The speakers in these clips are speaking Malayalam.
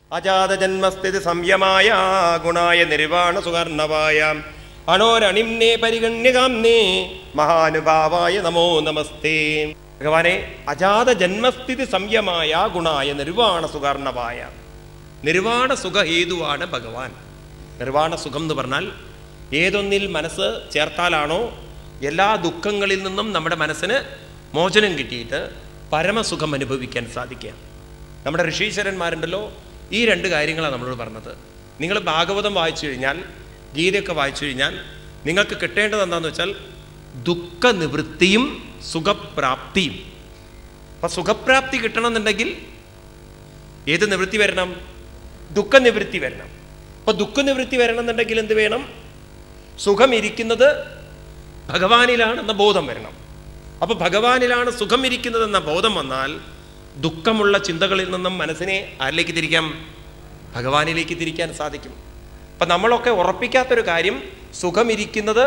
അജാത ജന്മസ്ഥിതി സംയമായ ഗുണായ നിർവാണ സുകർണവായ അണോരണിംനേ പരിഗണ്യകാംനേ മഹാനുഭാവായ നമോ നമസ്തേ. ഭഗവാനെ, അജാത ജന്മസ്ഥിതി സംയമായ ഗുണായ നിർവാണ സുകർണവായ. നിർവാണ സുഖഹേതുവാണ് ഭഗവാൻ. നിർവാണ സുഖം എന്ന് പറഞ്ഞാൽ ഏതൊന്നിൽ മനസ്സ് ചേർത്താലാണോ എല്ലാ ദുഃഖങ്ങളിൽ നിന്നും നമ്മുടെ മനസ്സിന് മോചനം കിട്ടിയിട്ട് പരമസുഖം അനുഭവിക്കാൻ സാധിക്കുക. നമ്മുടെ ഋഷീശ്വരന്മാരുണ്ടല്ലോ, ഈ രണ്ട് കാര്യങ്ങളാണ് നമ്മളോട് പറഞ്ഞത്. നിങ്ങൾ ഭാഗവതം വായിച്ചു കഴിഞ്ഞാൽ, ഗീതയൊക്കെ വായിച്ചു കഴിഞ്ഞാൽ നിങ്ങൾക്ക് കിട്ടേണ്ടത് എന്താണെന്ന് വെച്ചാൽ ദുഃഖനിവൃത്തിയും സുഖപ്രാപ്തിയും. അപ്പം സുഖപ്രാപ്തി കിട്ടണമെന്നുണ്ടെങ്കിൽ ഏത് നിവൃത്തി വരണം? ദുഃഖനിവൃത്തി വരണം. അപ്പം ദുഃഖനിവൃത്തി വരണമെന്നുണ്ടെങ്കിൽ എന്ത് വേണം? സുഖം ഇരിക്കുന്നത് ഭഗവാനിലാണെന്ന ബോധം വരണം. അപ്പം ഭഗവാനിലാണ് സുഖം ഇരിക്കുന്നതെന്ന ബോധം വന്നാൽ ദുഃഖമുള്ള ചിന്തകളിൽ നിന്നും മനസ്സിനെ ആരിലേക്ക് തിരിക്കാം? ഭഗവാനിലേക്ക് തിരിക്കാൻ സാധിക്കും. അപ്പം നമ്മളൊക്കെ ഉറപ്പിക്കാത്തൊരു കാര്യം, സുഖമിരിക്കുന്നത്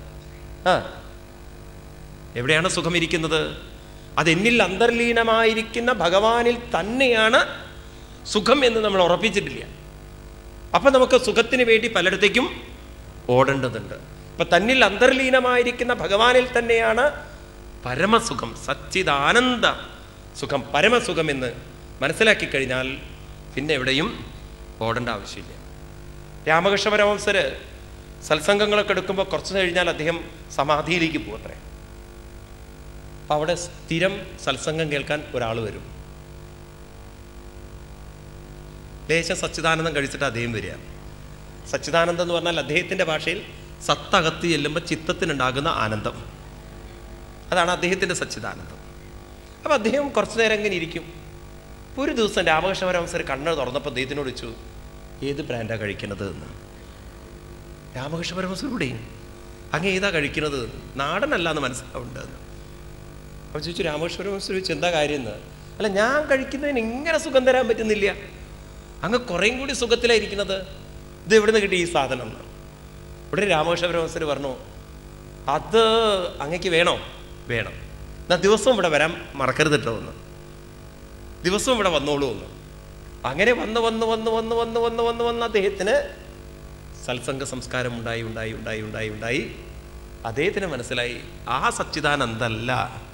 എവിടെയാണ്? സുഖമിരിക്കുന്നത് അതെന്നിൽ അന്തർലീനമായിരിക്കുന്ന ഭഗവാനിൽ തന്നെയാണ് സുഖം എന്ന് നമ്മൾ ഉറപ്പിച്ചിട്ടില്ല. അപ്പം നമുക്ക് സുഖത്തിന് വേണ്ടി പലയിടത്തേക്കും ഓടേണ്ടതുണ്ട്. അപ്പം തന്നിൽ അന്തർലീനമായിരിക്കുന്ന ഭഗവാനിൽ തന്നെയാണ് പരമസുഖം, സച്ചിദാനന്ദ സുഖം, പരമസുഖം എന്ന് മനസ്സിലാക്കി കഴിഞ്ഞാൽ പിന്നെ എവിടെയും ഓടേണ്ട ആവശ്യമില്ല. രാമകൃഷ്ണ പരമഹംസര് സത്സംഗങ്ങളൊക്കെ എടുക്കുമ്പോൾ കുറച്ച് കഴിഞ്ഞാൽ അദ്ദേഹം സമാധിയിലേക്ക് പോകട്ടെ. അപ്പം അവിടെ സ്ഥിരം സത്സംഗം കേൾക്കാൻ ഒരാൾ വരും. ലേശം സച്ചിദാനന്ദം കഴിച്ചിട്ട് അദ്ദേഹം വരിക. സച്ചിദാനന്ദം എന്ന് പറഞ്ഞാൽ അദ്ദേഹത്തിൻ്റെ ഭാഷയിൽ സത്തകത്ത് ചെല്ലുമ്പോൾ ചിത്തത്തിനുണ്ടാകുന്ന ആനന്ദം, അതാണ് അദ്ദേഹത്തിൻ്റെ സച്ചിദാനന്ദം. അപ്പം അദ്ദേഹം കുറച്ചു നേരം ഇങ്ങനെ ഇരിക്കും. ഒരു ദിവസം രാമകൃഷ്ണ പരമഹംസർ കണ്ണ് തുറന്നപ്പോൾ അദ്ദേഹത്തിനോട് ചോദിച്ചു, ഏത് ബ്രാൻഡാണ് കഴിക്കുന്നത് എന്ന്. രാമകൃഷ്ണ പരമഹംസരോടെ അങ്ങ് ഏതാ കഴിക്കുന്നത്? നാടനല്ല എന്ന് മനസ്സിലാവുന്നുണ്ടെന്ന്. അപ്പോൾ ചോദിച്ചു, രാമകൃഷ്ണ പരമഹംസർ ചോദിച്ചു, എന്താ കാര്യം എന്ന്. അല്ല, ഞാൻ കഴിക്കുന്നതിന് ഇങ്ങനെ സുഖം തരാൻ പറ്റുന്നില്ല, അങ്ങ് കുറേയും കൂടി സുഖത്തിലായിരിക്കുന്നത്, ഇത് എവിടെ നിന്ന് കിട്ടി ഈ സാധനം എന്ന്. ഇവിടെ രാമകൃഷ്ണ പരമഹംസർ പറഞ്ഞു, അത് അങ്ങക്ക് വേണോ? വേണം, എന്നാൽ ദിവസവും ഇവിടെ വരാൻ മറക്കരുത് കേട്ടോ എന്ന്. ദിവസവും ഇവിടെ വന്നോളൂ എന്ന്. അങ്ങനെ വന്ന് വന്ന് വന്ന് വന്ന് വന്ന് വന്ന് വന്ന് വന്ന് അദ്ദേഹത്തിന് സത്സംഗ സംസ്കാരം ഉണ്ടായി ഉണ്ടായി ഉണ്ടായി ഉണ്ടായി ഉണ്ടായി അദ്ദേഹത്തിന് മനസ്സിലായി, ആ സച്ചിദാനന്ദല്ല,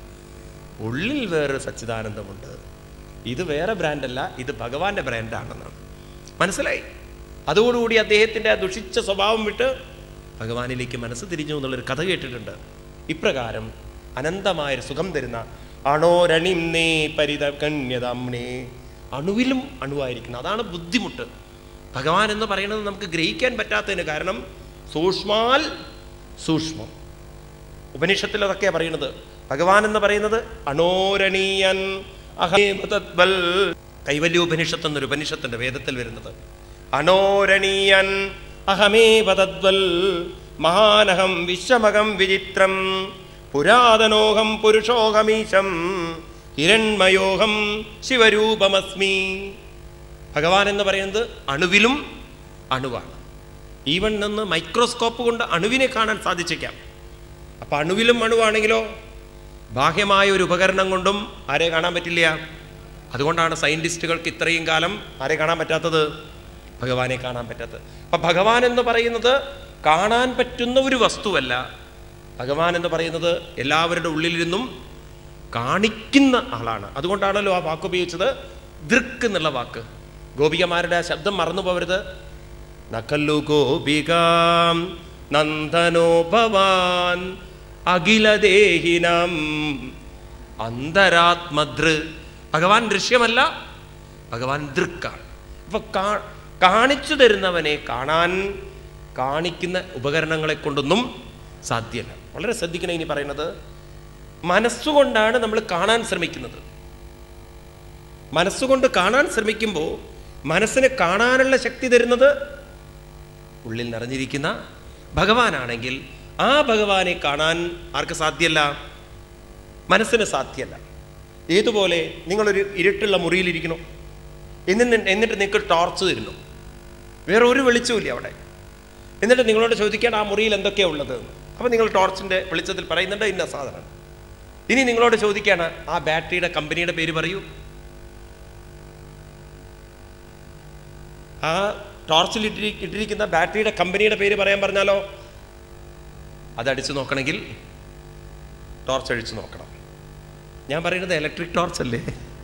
ഉള്ളിൽ വേറൊരു സച്ചിദാനന്ദമുണ്ട്, ഇത് വേറെ ബ്രാൻഡല്ല, ഇത് ഭഗവാന്റെ ബ്രാൻഡാണെന്നാണ് മനസ്സിലായി. അതോടുകൂടി അദ്ദേഹത്തിൻ്റെ ആ ദുഷിച്ച സ്വഭാവം വിട്ട് ഭഗവാനിലേക്ക് മനസ്സ് തിരിഞ്ഞു എന്നുള്ളൊരു കഥ കേട്ടിട്ടുണ്ട്. ഇപ്രകാരം അനന്തമായൊരു സുഖം തരുന്ന അണോരണിംനേ പരിതകണ്യതാംനേ, അണുവിലും അണുവായിരിക്കണം. അതാണ് ബുദ്ധിമുട്ട്. ഭഗവാൻ എന്ന് പറയുന്നത് നമുക്ക് ഗ്രഹിക്കാൻ പറ്റാത്തതിന് കാരണം സൂക്ഷ്മാൽ സൂക്ഷ്മം. ഉപനിഷത്തിൽ അതൊക്കെയാണ് പറയുന്നത്. ഭഗവാൻ എന്ന് പറയുന്നത് അണോരണീയൻ അഹേതദ്വൽ. കൈവല്യോപനിഷത്ത് എന്നൊരു ഉപനിഷത്തിന്റെ വേദത്തിൽ വരുന്നത് അണോരണീയൻ അഹമേവതദ്വൽ മഹാനഹം വിശ്വമകം വിചിത്രം പുരാതനോഹം പുരുഷോഹമീശം ഹിരൺമയോഹം ശിവരൂപമസ്മി. ഭഗവാൻ എന്ന് പറയുന്നത് അണുവിലും അണുവാണ്. ഈവൻ നിന്ന് മൈക്രോസ്കോപ്പ് കൊണ്ട് അണുവിനെ കാണാൻ സാധിച്ചേക്കാം. അപ്പം അണുവിലും അണുവാണെങ്കിലോ ബാഹ്യമായ ഒരു ഉപകരണം കൊണ്ടും ആരെ കാണാൻ പറ്റില്ല. അതുകൊണ്ടാണ് സയൻറ്റിസ്റ്റുകൾക്ക് ഇത്രയും കാലം ആരെ കാണാൻ പറ്റാത്തത്? ഭഗവാനെ കാണാൻ പറ്റാത്തത്. അപ്പം ഭഗവാൻ എന്ന് പറയുന്നത് കാണാൻ പറ്റുന്ന ഒരു വസ്തുവല്ല. ഭഗവാൻ എന്ന് പറയുന്നത് എല്ലാവരുടെ ഉള്ളിലിരുന്നും കാണിക്കുന്ന ആളാണ്. അതുകൊണ്ടാണല്ലോ ആ വാക്ക് ഉപയോഗിച്ചത്, ദൃക്ക് എന്നുള്ള വാക്ക്. ഗോപികമാരുടെ ആ ശബ്ദം മറന്നു പോകരുത്. നഖല്ലു ഗോപികാം നന്ദനോ ഭവാൻ അഖിലദേഹിനം അന്തരാത്മദൃ. ഭഗവാൻ ദൃശ്യമല്ല, ഭഗവാൻ ദൃക്കാണ്. അപ്പൊ കാണിച്ചു തരുന്നവനെ കാണാൻ കാണിക്കുന്ന ഉപകരണങ്ങളെ കൊണ്ടൊന്നും സാധ്യമല്ല. വളരെ ശ്രദ്ധിക്കണം. ഇനി പറയുന്നത് മനസ്സുകൊണ്ടാണ് നമ്മൾ കാണാൻ ശ്രമിക്കുന്നത്. മനസ്സുകൊണ്ട് കാണാൻ ശ്രമിക്കുമ്പോൾ മനസ്സിനെ കാണാനുള്ള ശക്തി തരുന്നത് ഉള്ളിൽ നിറഞ്ഞിരിക്കുന്ന ഭഗവാനാണെങ്കിൽ ആ ഭഗവാനെ കാണാൻ ആർക്ക് സാധ്യമല്ല? മനസ്സിന് സാധ്യമല്ല. ഏതുപോലെ നിങ്ങളൊരു ഇരുട്ടുള്ള മുറിയിലിരിക്കണോ, എന്നിട്ട് നിങ്ങൾക്ക് ടോർച്ച് തരുന്നു, വേറെ ഒരു വെളിച്ചമില്ല അവിടെ. എന്നിട്ട് നിങ്ങളോട് ചോദിക്കാൻ ആ മുറിയിൽ എന്തൊക്കെയാണ് ഉള്ളത്. അപ്പോൾ നിങ്ങൾ ടോർച്ചിൻ്റെ വെളിച്ചത്തിൽ പറയുന്നുണ്ട് ഇന്ന സാധനം. ഇനി നിങ്ങളോട് ചോദിക്കുകയാണ് ആ ബാറ്ററിയുടെ കമ്പനിയുടെ പേര് പറയൂ. ആ ടോർച്ചിൽ ഇട്ടിരിക്കുന്ന ബാറ്ററിയുടെ കമ്പനിയുടെ പേര് പറയാൻ പറഞ്ഞാലോ, അതടിച്ചു നോക്കണമെങ്കിൽ ടോർച്ച് അടിച്ചു നോക്കണം. ഞാൻ പറയുന്നത് ഇലക്ട്രിക് ടോർച്ചല്ലേ,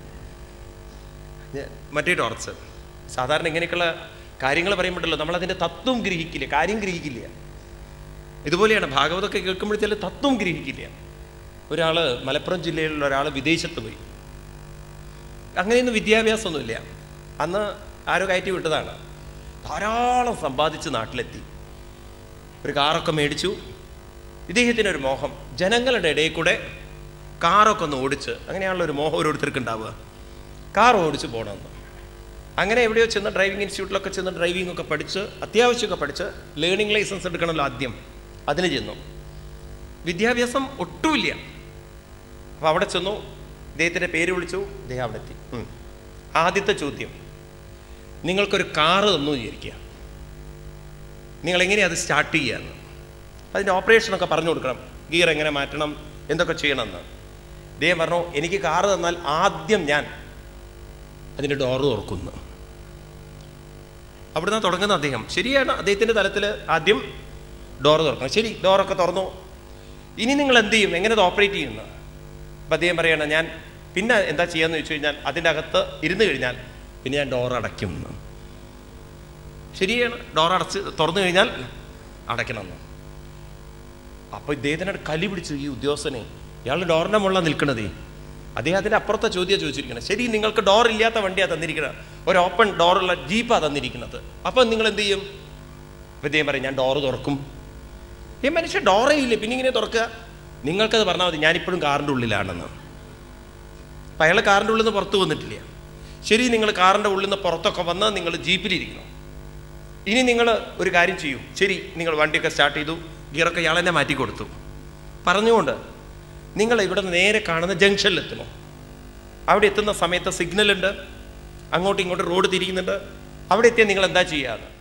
മറ്റേ ടോർച്ച്. സാധാരണ ഇങ്ങനെയൊക്കെയുള്ള കാര്യങ്ങൾ പറയുമ്പോഴല്ലോ നമ്മളതിൻ്റെ തത്വം ഗ്രഹിക്കില്ല, കാര്യം ഗ്രഹിക്കില്ല. ഇതുപോലെയാണ് ഭാഗവതമൊക്കെ കേൾക്കുമ്പോഴത്തേലും തത്വം ഗ്രഹിക്കില്ല. ഒരാൾ മലപ്പുറം ജില്ലയിലുള്ള ഒരാൾ വിദേശത്ത് പോയി. അങ്ങനെയൊന്നും വിദ്യാഭ്യാസമൊന്നുമില്ല. അന്ന് ആരോ കയറ്റി വിട്ടതാണ്. ധാരാളം സമ്പാദിച്ച് നാട്ടിലെത്തി, ഒരു കാറൊക്കെ മേടിച്ചു. ഇദ്ദേഹത്തിനൊരു മോഹം, ജനങ്ങളുടെ ഇടയിൽ കൂടെ കാറൊക്കെ ഒന്ന് ഓടിച്ച്, അങ്ങനെയാണല്ലോ ഒരു മോഹം ഓരോരുത്തർക്ക് ഉണ്ടാവുക, കാർ ഓടിച്ച് പോകണമെന്ന്. അങ്ങനെ എവിടെയോ ചെന്ന് ഡ്രൈവിംഗ് ഇൻസ്റ്റിറ്റ്യൂട്ടിലൊക്കെ ചെന്ന് ഡ്രൈവിംഗ് ഒക്കെ പഠിച്ച്, അത്യാവശ്യമൊക്കെ പഠിച്ച്, ലേണിംഗ് ലൈസൻസ് എടുക്കണമല്ലോ ആദ്യം, അതിന് ചെന്നു. വിദ്യാഭ്യാസം ഒട്ടുമില്ല. അപ്പോൾ അവിടെ ചെന്നു, ഇദ്ദേഹത്തിൻ്റെ പേര് വിളിച്ചു, ഇദ്ദേഹം അവിടെ എത്തി. ആദ്യത്തെ ചോദ്യം, നിങ്ങൾക്കൊരു കാറ് തന്നു വിചാരിക്കുക, നിങ്ങളെങ്ങനെയാണ് അത് സ്റ്റാർട്ട് ചെയ്യാന്ന്, അതിൻ്റെ ഓപ്പറേഷനൊക്കെ പറഞ്ഞു കൊടുക്കണം, ഗിയർ എങ്ങനെ മാറ്റണം, എന്തൊക്കെ ചെയ്യണമെന്ന്. ഇദ്ദേഹം പറഞ്ഞു, എനിക്ക് കാറ് തന്നാൽ ആദ്യം ഞാൻ അതിൻ്റെ ഡോറ് തുറക്കുന്നു. അവിടുന്ന് തുടങ്ങുന്ന അദ്ദേഹം. ശരിയാണ്, അദ്ദേഹത്തിൻ്റെ തലത്തിൽ ആദ്യം ഡോറ് തുറക്കണം. ശരി, ഡോറൊക്കെ തുറന്നു. ഇനി നിങ്ങൾ എന്ത് ചെയ്യും, എങ്ങനെ അത് ഓപ്പറേറ്റ് ചെയ്യുന്നു? അപ്പം അദ്ദേഹം പറയണം, ഞാൻ പിന്നെ എന്താ ചെയ്യാന്ന് ചോദിച്ചു കഴിഞ്ഞാൽ, അതിൻ്റെ അകത്ത് ഇരുന്ന് കഴിഞ്ഞാൽ പിന്നെ ഞാൻ ഡോർ അടയ്ക്കും. ശരിയാണ്, ഡോർ തുറന്നു കഴിഞ്ഞാൽ അടയ്ക്കണമെന്ന്. അപ്പോൾ ഇദ്ദേഹത്തിനോട് കലി പിടിച്ചു ഈ ഉദ്യോഗസ്ഥനെ. ഇയാൾ ഡോറിൻ്റെ മുകളിൽ നിൽക്കണതേ. അദ്ദേഹത്തിൻ്റെ അപ്പുറത്തെ ചോദ്യം ചോദിച്ചിരിക്കണം. ശരി, നിങ്ങൾക്ക് ഡോർ ഇല്ലാത്ത വണ്ടിയാണ് തന്നിരിക്കുന്നത്, ഒരു ഓപ്പൺ ഡോറുള്ള ജീപ്പാണ് തന്നിരിക്കുന്നത്, അപ്പം നിങ്ങൾ എന്ത് ചെയ്യും? അപ്പം ഇദ്ദേഹം പറയും, ഞാൻ ഡോറ് തുറക്കും. ഈ മനുഷ്യൻ ഡോറേ ഇല്ല, പിന്നെ ഇങ്ങനെ തുറക്കുക? നിങ്ങൾക്കത് പറഞ്ഞാൽ മതി, ഞാനിപ്പോഴും കാറിൻ്റെ ഉള്ളിലാണെന്ന്. അപ്പം അയാൾ കാറിൻ്റെ ഉള്ളിൽ നിന്ന് പുറത്ത് വന്നിട്ടില്ല. ശരി, നിങ്ങൾ കാറിൻ്റെ ഉള്ളിൽ നിന്ന് പുറത്തൊക്കെ വന്ന് നിങ്ങൾ ജീപ്പിലിരിക്കണം. ഇനി നിങ്ങൾ ഒരു കാര്യം ചെയ്യൂ. ശരി, നിങ്ങൾ വണ്ടിയൊക്കെ സ്റ്റാർട്ട് ചെയ്തു, ഗിയറൊക്കെ ഇയാൾ തന്നെ മാറ്റി കൊടുത്തു. പറഞ്ഞുകൊണ്ട് നിങ്ങൾ ഇവിടെ നേരെ കാണുന്ന ജംഗ്ഷനിലെത്തണം. അവിടെ എത്തുന്ന സമയത്ത് സിഗ്നലുണ്ട്, അങ്ങോട്ടും ഇങ്ങോട്ടും റോഡ് തിരിക്കുന്നുണ്ട്. അവിടെ എത്തിയാൽ നിങ്ങൾ എന്താ ചെയ്യാതെ